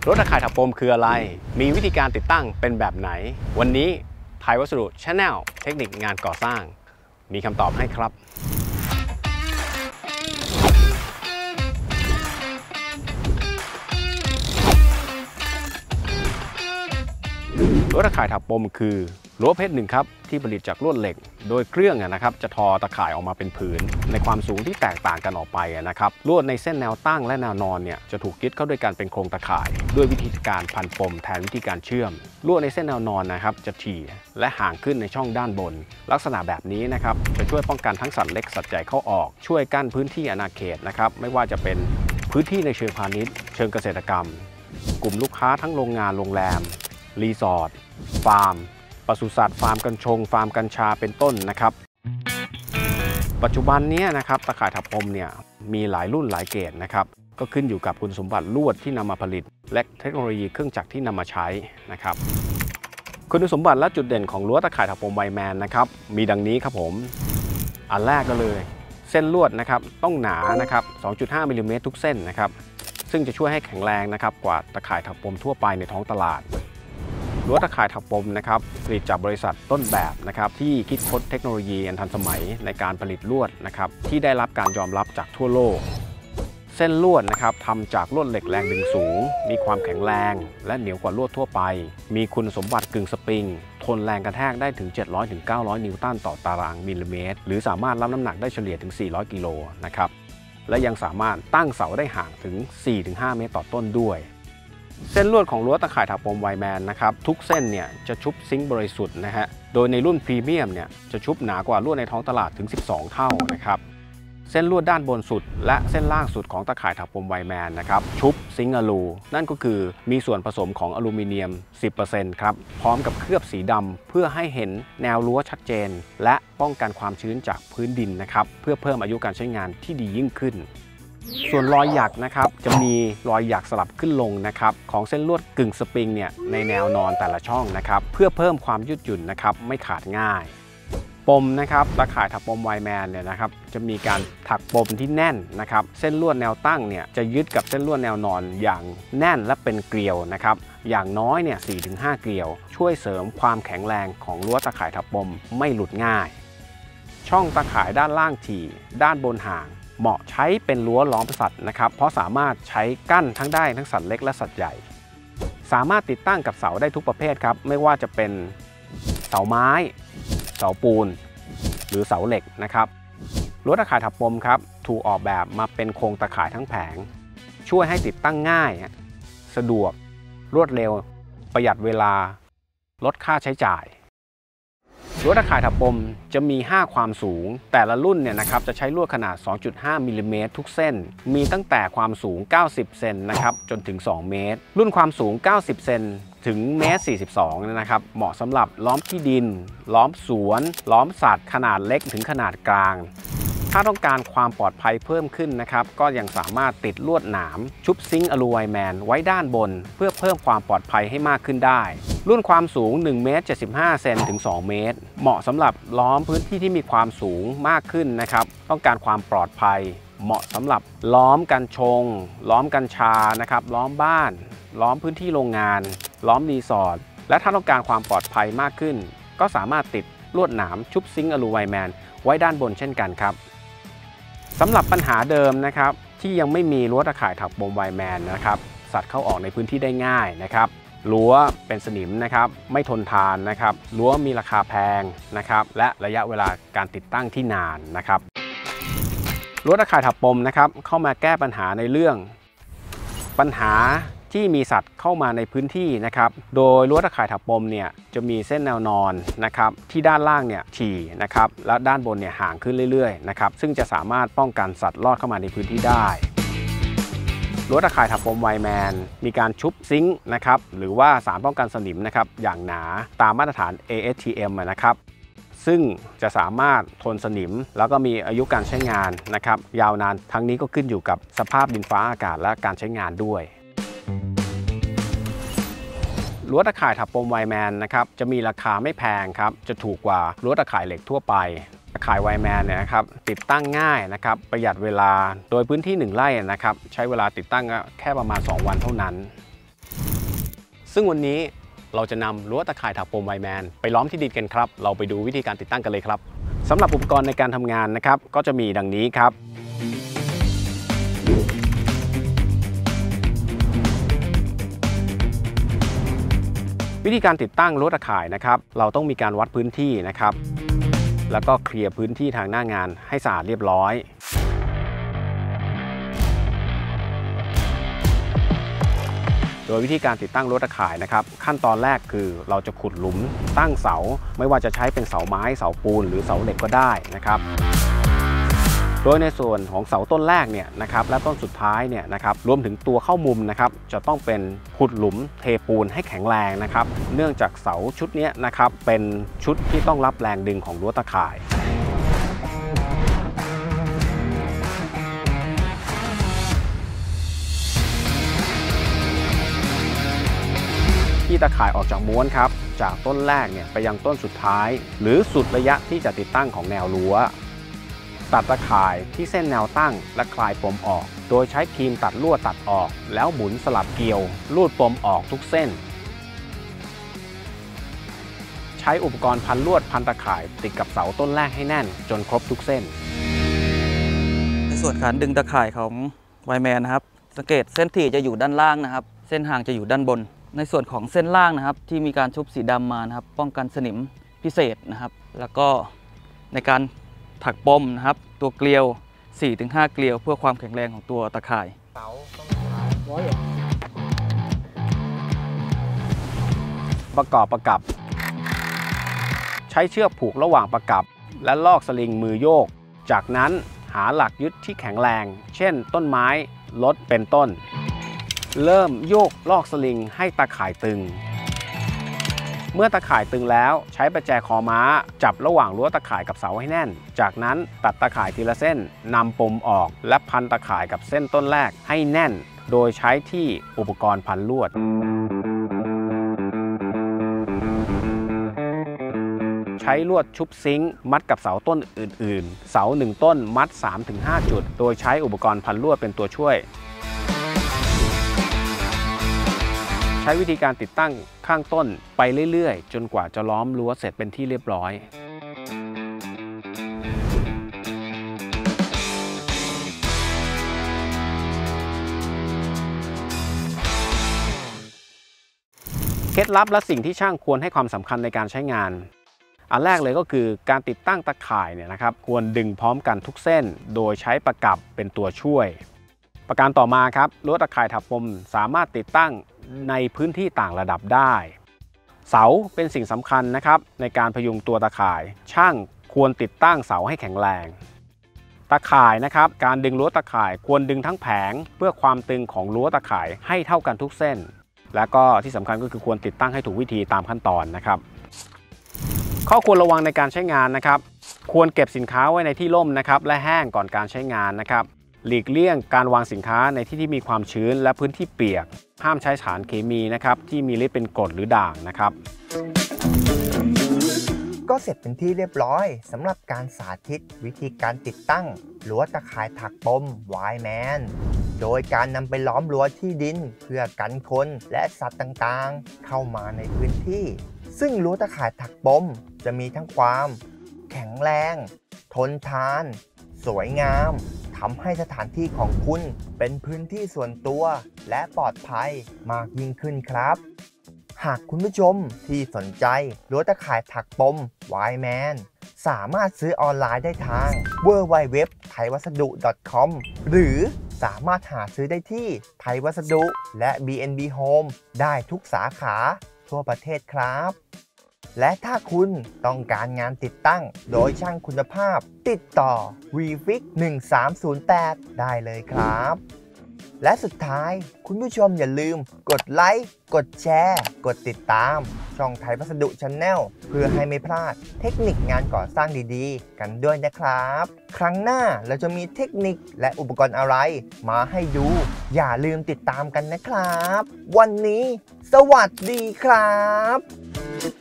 รถตะข่ายถักปมคืออะไรมีวิธีการติดตั้งเป็นแบบไหนวันนี้ไทยวัสดุ Channel เทคนิคงานก่อสร้างมีคำตอบให้ครับรั้วตะข่ายถักปมคือรั้วเพชรหนึ่งครับที่ผลิตจากลวดเหล็กโดยเครื่องนะครับจะทอตะข่ายออกมาเป็นผืนในความสูงที่แตกต่างกันออกไปนะครับลวดในเส้นแนวตั้งและแนวนอนเนี่ยจะถูกยึดเข้าด้วยกันเป็นโครงตะข่ายด้วยวิธีการพันปมแทนวิธีการเชื่อมลวดในเส้นแนวนอนนะครับจะถี่และห่างขึ้นในช่องด้านบนลักษณะแบบนี้นะครับจะช่วยป้องกันทั้งสัตว์เล็กสัตว์ใหญ่เข้าออกช่วยกั้นพื้นที่อาณาเขตนะครับไม่ว่าจะเป็นพื้นที่ในเชิงพาณิชย์เชิงเกษตรกรรมกลุ่มลูกค้าทั้งโรงงานโรงแรมรีสอร์ทฟาร์มปศุสัตว์ฟาร์มกัญชงฟาร์มกัญชาเป็นต้นนะครับปัจจุบันนี้นะครับตะข่ายถักปมเนี่ยมีหลายรุ่นหลายเกรดนะครับก็ขึ้นอยู่กับคุณสมบัติลวดที่นำมาผลิตและเทคโนโลยีเครื่องจักรที่นำมาใช้นะครับคุณสมบัติและจุดเด่นของรั้วตะข่ายถักปมไวแมนนะครับมีดังนี้ครับผมอันแรกก็เลยเส้นลวดนะครับต้องหนานะครับ 2.5 มิลลิเมตรทุกเส้นนะครับซึ่งจะช่วยให้แข็งแรงนะครับกว่าตะข่ายถักปมทั่วไปในท้องตลาดรั้วตะข่ายถักปมนะครับผลิตจากบริษัทต้นแบบนะครับที่คิดค้นเทคโนโลยีอันทันสมัยในการผลิตลวดนะครับที่ได้รับการยอมรับจากทั่วโลกเส้นลวดนะครับทำจากลวดเหล็กแรงดึงสูงมีความแข็งแรงและเหนียวกว่าลวดทั่วไปมีคุณสมบัติกึ่งสปริงทนแรงกระแทกได้ถึง 700-900 นิวตันต่อตารางมิลลิเมตรหรือสามารถรับน้ำหนักได้เฉลี่ยถึง 400 กิโลนะครับและยังสามารถตั้งเสาได้ห่างถึง 4-5 เมตรต่อต้นด้วยเส้นลวดของรั้วตะข่ายถักปมไวแมนนะครับทุกเส้นเนี่ยจะชุบซิงค์บริสุทธิ์นะฮะโดยในรุ่นพรีเมียมเนี่ยจะชุบหนากว่าลวดในท้องตลาดถึง12เท่านะครับเส้นลวดด้านบนสุดและเส้นล่างสุดของตะข่ายถักปมไวแมนนะครับชุบซิงค์อลูนั่นก็คือมีส่วนผสมของอลูมิเนียม 10% ครับพร้อมกับเคลือบสีดำเพื่อให้เห็นแนวรั้วชัดเจนและป้องกันความชื้นจากพื้นดินนะครับเพื่อเพิ่มอายุการใช้งานที่ดียิ่งขึ้นส่วนรอยหยักนะครับจะมีรอยหยักสลับขึ้นลงนะครับของเส้นลวดกึ่งสปริงเนี่ยในแนวนอนแต่ละช่องนะครับเพื่อเพิ่มความยืดหยุ่นนะครับไม่ขาดง่ายปมนะครับตะข่ายถักปมไวแมนเนี่ยนะครับจะมีการถักปมที่แน่นนะครับเส้นลวดแนวตั้งเนี่ยจะยึดกับเส้นลวดแนวนอนอย่างแน่นและเป็นเกลียวนะครับอย่างน้อยเนี่ย 4-5 เกลียวช่วยเสริมความแข็งแรงของรั้วตะข่ายถักปมไม่หลุดง่ายช่องตะข่ายด้านล่างถี่ด้านบนห่างเหมาะใช้เป็นรั้วล้อมสัตว์นะครับเพราะสามารถใช้กั้นทั้งได้ทั้งสัตว์เล็กและสัตว์ใหญ่สามารถติดตั้งกับเสาได้ทุกประเภทครับไม่ว่าจะเป็นเสาไม้เสาปูนหรือเสาเหล็กนะครับรั้วตะข่ายถักปมครับถูกออกแบบมาเป็นโครงตะข่ายทั้งแผงช่วยให้ติดตั้งง่ายสะดวกรวดเร็วประหยัดเวลาลดค่าใช้จ่ายรั้วตะข่ายถักปมจะมี5ความสูงแต่ละรุ่นเนี่ยนะครับจะใช้ลวดขนาด 2.5 มิลลิเมตรทุกเส้นมีตั้งแต่ความสูง90 เซนนะครับจนถึง2 เมตรรุ่นความสูง90 เซนถึง1.42 เมตรนะครับเหมาะสำหรับล้อมที่ดินล้อมสวนล้อมสัตว์ขนาดเล็กถึงขนาดกลางถ้าต้องการความปลอดภัยเพิ่มขึ้นนะครับก็ยังสามารถติดลวดหนามชุบซิงค์อลูไวแมนไว้ด้านบนเพื่อเพิ่มความปลอดภัยให้มากขึ้นได้รุ่นความสูง1.75 เมตรถึง 2 เมตรเหมาะสำหรับล้อมพื้นที่ที่มีความสูงมากขึ้นนะครับต้องการความปลอดภัยเหมาะสำหรับล้อมกัญชงล้อมกัญชานะครับล้อมบ้านล้อมพื้นที่โรงงานล้อมรีสอร์ทและถ้าต้องการความปลอดภัยมากขึ้นก็สามารถติดลวดหนามชุบซิงค์อลูไวแมนไว้ด้านบนเช่นกันครับสำหรับปัญหาเดิมนะครับที่ยังไม่มีรั้วตะข่ายถักปมไวแมนนะครับสัตว์เข้าออกในพื้นที่ได้ง่ายนะครับรั้วเป็นสนิมนะครับไม่ทนทานนะครับรั้วมีราคาแพงนะครับและระยะเวลาการติดตั้งที่นานนะครับรั้วตะข่ายถักปมนะครับเข้ามาแก้ปัญหาในเรื่องปัญหาที่มีสัตว์เข้ามาในพื้นที่นะครับโดยรั้วตะข่ายถักปมเนี่ยจะมีเส้นแนวนอนนะครับที่ด้านล่างเนี่ยถี่นะครับและด้านบนเนี่ยห่างขึ้นเรื่อยๆนะครับซึ่งจะสามารถป้องกันสัตว์ลอดเข้ามาในพื้นที่ได้รั้วตะข่ายถักปมไวแมนมีการชุบซิงค์นะครับหรือว่าสารป้องกันสนิมนะครับอย่างหนาตามมาตรฐาน ASTM นะครับซึ่งจะสามารถทนสนิมแล้วก็มีอายุการใช้งานนะครับยาวนานทั้งนี้ก็ขึ้นอยู่กับสภาพดินฟ้าอากาศและการใช้งานด้วยรั้วตะข่ายถักปมไวแมนนะครับจะมีราคาไม่แพงครับจะถูกกว่ารั้วตะข่ายเหล็กทั่วไปตะข่ายไวแมนเนี่ยนะครับติดตั้งง่ายนะครับประหยัดเวลาโดยพื้นที่1 ไร่นะครับใช้เวลาติดตั้งแค่ประมาณ2 วันเท่านั้นซึ่งวันนี้เราจะนำรั้วตะข่ายถักปมไวแมนไปล้อมที่ดินกันครับเราไปดูวิธีการติดตั้งกันเลยครับสำหรับอุปกรณ์ในการทำงานนะครับก็จะมีดังนี้ครับวิธีการติดตั้งรั้วตะข่ายนะครับเราต้องมีการวัดพื้นที่นะครับแล้วก็เคลียร์พื้นที่ทางหน้างานให้สะอาดเรียบร้อยโดยวิธีการติดตั้งรั้วตะข่ายนะครับขั้นตอนแรกคือเราจะขุดหลุมตั้งเสาไม่ว่าจะใช้เป็นเสาไม้เสาปูนหรือเสาเหล็กก็ได้นะครับโดยในส่วนของเสาต้นแรกเนี่ยนะครับและต้นสุดท้ายเนี่ยนะครับรวมถึงตัวเข้ามุมนะครับจะต้องเป็นขุดหลุมเทปูนให้แข็งแรงนะครับเนื่องจากเสาชุดนี้นะครับเป็นชุดที่ต้องรับแรงดึงของรั้วตะข่ายที่ตะข่ายออกจากม้วนครับจากต้นแรกเนี่ยไปยังต้นสุดท้ายหรือสุดระยะที่จะติดตั้งของแนวรั้วตัดตะข่ายที่เส้นแนวตั้งและคลายปมออกโดยใช้ครีมตัดลวดตัดออกแล้วหมุนสลับเกลียวลูดปมออกทุกเส้นใช้อุปกรณ์พันลวดพันตะข่ายติดกับเสาต้นแรกให้แน่นจนครบทุกเส้นในส่วนการดึงตะข่ายของไวแมนนะครับสังเกตเส้นถี่จะอยู่ด้านล่างนะครับเส้นห่างจะอยู่ด้านบนในส่วนของเส้นล่างนะครับที่มีการชุบสีดำมานะครับป้องกันสนิมพิเศษนะครับแล้วก็ในการถักปมนะครับตัวเกลียว 4-5 เกลียวเพื่อความแข็งแรงของตัวตะข่ายประกอบประกับใช้เชือกผูกระหว่างประกับและลอกสลิงมือโยกจากนั้นหาหลักยึดที่แข็งแรงเช่นต้นไม้รถเป็นต้นเริ่มโยกลอกสลิงให้ตะข่ายตึงเมื่อตะข่ายตึงแล้วใช้ประแจคอม้าจับระหว่างรั้วตะข่ายกับเสาให้แน่นจากนั้นตัดตะข่ายทีละเส้นนำปมออกและพันตะข่ายกับเส้นต้นแรกให้แน่นโดยใช้ที่อุปกรณ์พันลวดใช้ลวดชุบซิงค์มัดกับเสาต้นอื่นๆเสา1ต้นมัด 3-5 จุดโดยใช้อุปกรณ์พันลวดเป็นตัวช่วยใช้วิธีการติดตั้งข้างต้นไปเรื่อยๆจนกว่าจะล้อมรั้วเสร็จเป็นที่เรียบร้อยเคล็ดลับและสิ่งที่ช่างควรให้ความสำคัญในการใช้งานอันแรกเลยก็คือการติดตั้งตะข่ายเนี่ยนะครับควรดึงพร้อมกันทุกเส้นโดยใช้ประกับเป็นตัวช่วยประการต่อมาครับรั้วตะข่ายถักปมสามารถติดตั้งในพื้นที่ต่างระดับได้เสาเป็นสิ่งสำคัญนะครับในการพยุงตัวตะข่ายช่างควรติดตั้งเสาให้แข็งแรงตะข่ายนะครับการดึงรั้วตะข่ายควรดึงทั้งแผงเพื่อความตึงของรั้วตะข่ายให้เท่ากันทุกเส้นและก็ที่สำคัญก็คือควรติดตั้งให้ถูกวิธีตามขั้นตอนนะครับข้อควรระวังในการใช้งานนะครับควรเก็บสินค้าไว้ในที่ร่มนะครับและแห้งก่อนการใช้งานนะครับหลีกเลี่ยงการวางสินค้าในที่ที่มีความชื้นและพื้นที่เปียกห้ามใช้สารเคมีนะครับที่มีฤทธิ์เป็นกรดหรือด่างนะครับก็เสร็จเป็นที่เรียบร้อยสำหรับการสาธิตวิธีการติดตั้งรั้วตะข่ายถักปมไวแมนโดยการนำไปล้อมรั้วที่ดินเพื่อกันคนและสัตว์ต่างๆเข้ามาในพื้นที่ซึ่งรั้วตะข่ายถักปมจะมีทั้งความแข็งแรงทนทานสวยงามทำให้สถานที่ของคุณเป็นพื้นที่ส่วนตัวและปลอดภัยมากยิ่งขึ้นครับหากคุณผู้ชมที่สนใจรั้วตะข่ายถักปมไวแมนสามารถซื้อออนไลน์ได้ทาง www.thaiwasadu.com หรือสามารถหาซื้อได้ที่ไทยวัสดุและ B&B Home ได้ทุกสาขาทั่วประเทศครับและถ้าคุณต้องการงานติดตั้งโดยช่างคุณภาพติดต่อ VFix 1308ได้เลยครับและสุดท้ายคุณผู้ชมอย่าลืมกดไลค์กดแชร์กดติดตามช่องไทยวัสดุ Channel เพื่อให้ไม่พลาดเทคนิคงานก่อสร้างดีๆกันด้วยนะครับครั้งหน้าเราจะมีเทคนิคและอุปกรณ์อะไรมาให้ดูอย่าลืมติดตามกันนะครับวันนี้สวัสดีครับ